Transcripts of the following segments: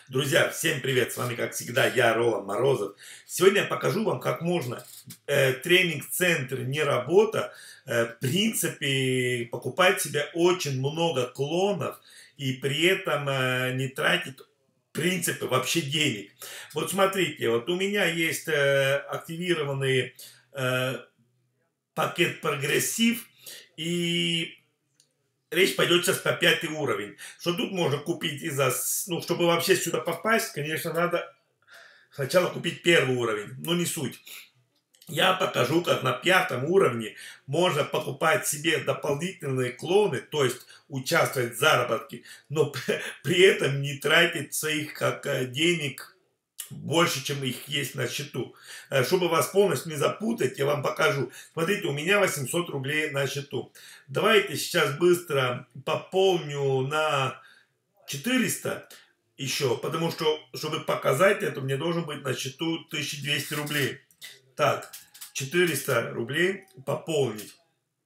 Друзья, всем привет! С вами, как всегда, я, Ролан Морозов. Сегодня я покажу вам, как можно тренинг-центр не работа, в принципе, покупать себе очень много клонов и при этом не тратить, в принципе, вообще денег. Вот смотрите, вот у меня есть активированный э, пакет прогрессив, и речь пойдет сейчас по 5 уровень. Что тут можно купить ну, чтобы вообще сюда попасть, конечно, надо сначала купить 1 уровень, но не суть. Я покажу, как на 5 уровне можно покупать себе дополнительные клоны, то есть участвовать в заработке, но при этом не тратить своих денег больше, чем их есть на счету. Чтобы вас полностью не запутать, я вам покажу. Смотрите, у меня 800 рублей на счету. Давайте сейчас быстро пополню на 400 еще, потому что, чтобы показать это, мне должен быть на счету 1200 рублей. Так, 400 рублей пополнить.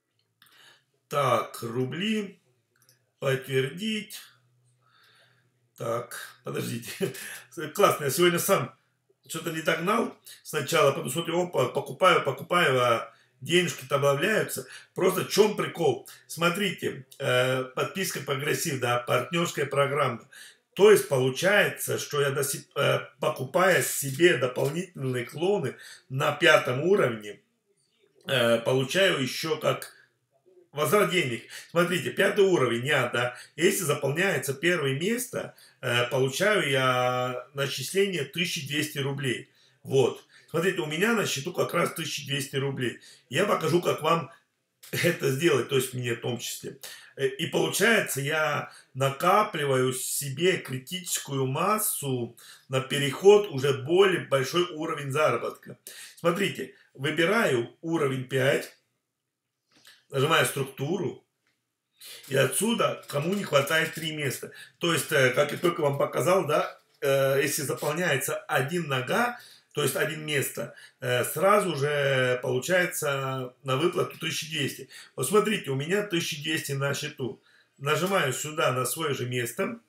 Так, рубли, подтвердить. Так, подождите. Классно, я сегодня сам что-то не догнал сначала, потом смотрю, опа, покупаю, а денежки добавляются. Просто в чем прикол? Смотрите, подписка прогрессив, да, партнерская программа. То есть получается, что я покупая себе дополнительные клоны на 5 уровне, получаю еще как возврат денег. Смотрите, 5 уровень я, да, если заполняется первое место, получаю я начисление 1200 рублей. Вот. Смотрите, у меня на счету как раз 1200 рублей. Я покажу, как вам это сделать, то есть мне в том числе. И получается, я накапливаю себе критическую массу на переход уже более большой уровень заработка. Смотрите, выбираю уровень 5, нажимаю структуру, и отсюда кому не хватает 3 места. То есть, как я только вам показал, да, если заполняется один нога, то есть один место, сразу же получается на выплату 1200. Вот смотрите, у меня 1200 на счету. Нажимаю сюда на свое же место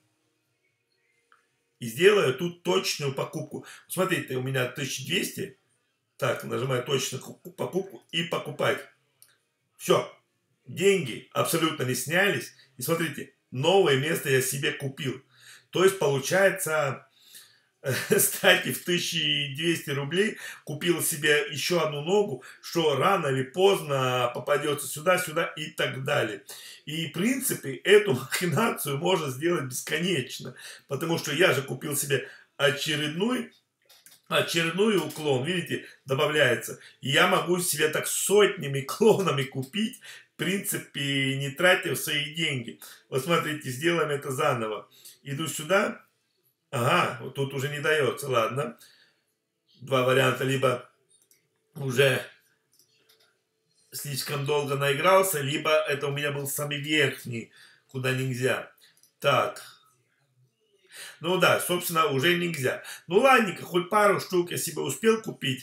и сделаю тут точную покупку. Смотрите, у меня 1200. Так, нажимаю точную покупку и покупать. Все. Деньги абсолютно не снялись. И смотрите, новое место я себе купил. То есть, получается, стратив 1200 рублей, купил себе еще одну ногу, что рано или поздно попадется сюда, сюда и так далее. И, в принципе, эту махинацию можно сделать бесконечно. Потому что я же купил себе очередной клон, видите, добавляется. И я могу себе так сотнями клонами купить, в принципе, не тратя свои деньги. Вот смотрите, сделаем это заново. Иду сюда. Ага, вот тут уже не дается, ладно. Два варианта, либо уже слишком долго наигрался, либо это у меня был самый верхний, куда нельзя. Так. Ну да, собственно, уже нельзя. Ну ладненько, хоть пару штук я себе успел купить.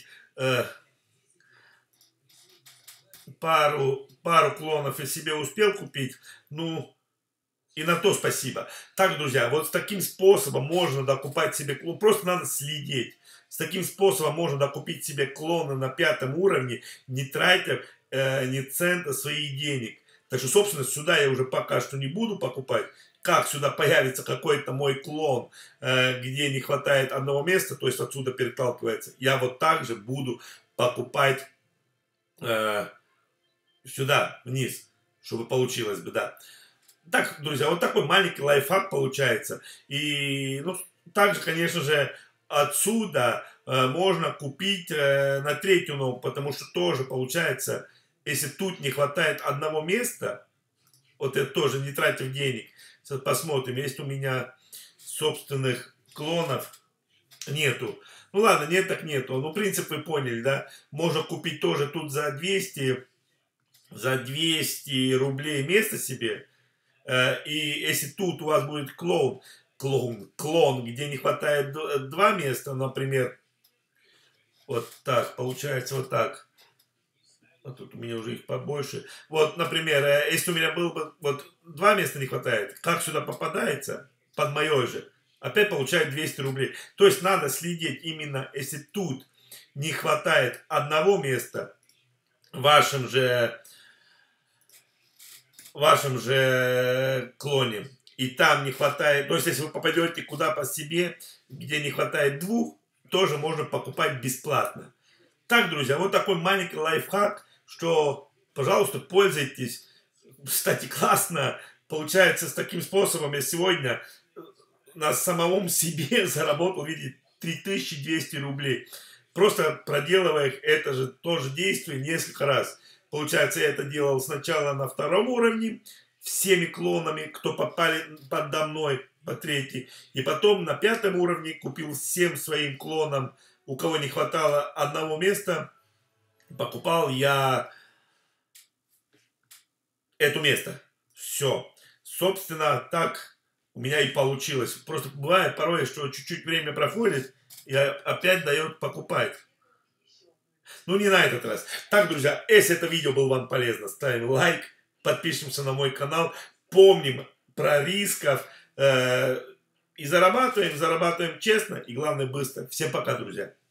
Пару клонов я себе успел купить. Ну, и на то спасибо. Так, друзья, вот с таким способом можно докупать себе клон. Просто надо следить. С таким способом можно докупить себе клоны на 5 уровне, не тратя ни цента своих денег. Так что, собственно, сюда я уже пока что не буду покупать. Как сюда появится какой-то мой клон, где не хватает одного места, то есть отсюда переталкивается, я вот так же буду покупать сюда, вниз, чтобы получилось бы, да. Так, друзья, вот такой маленький лайфхак получается. И, ну, также, конечно же, отсюда можно купить на 3-ю ногу, потому что тоже получается, если тут не хватает одного места, вот это тоже не тратив денег. Сейчас посмотрим, есть у меня собственных клонов, нету. Ну ладно, нет так нету. Ну, принцип вы поняли, да? Можно купить тоже тут за 200 рублей место себе. И если тут у вас будет клон, где не хватает 2 места, например, вот так, получается вот так. А тут у меня уже их побольше. Вот, например, если у меня было бы вот 2 места не хватает, как сюда попадается? Под мое же. опять получает 200 рублей. То есть надо следить именно, если тут не хватает одного места в вашем же клоне, и там не хватает, то есть если вы попадете куда по себе, где не хватает двух, тоже можно покупать бесплатно. Так, друзья, вот такой маленький лайфхак, что, пожалуйста, пользуйтесь. Кстати, классно получается с таким способом. Я сегодня на самом себе заработал, видите, 3200 рублей. Просто проделывая это же тоже действие несколько раз. Получается, я это делал сначала на втором уровне, всеми клонами, кто попали подо мной по третий. И потом на пятом уровне купил всем своим клонам, у кого не хватало одного места, покупал я это место. Все. Собственно, так у меня и получилось. Просто бывает порой, что чуть-чуть время проходит, и опять дает покупать. Ну, не на этот раз. Так, друзья, если это видео было вам полезно, ставим лайк, подпишемся на мой канал, помним про рисков и зарабатываем честно и, главное, быстро. Всем пока, друзья.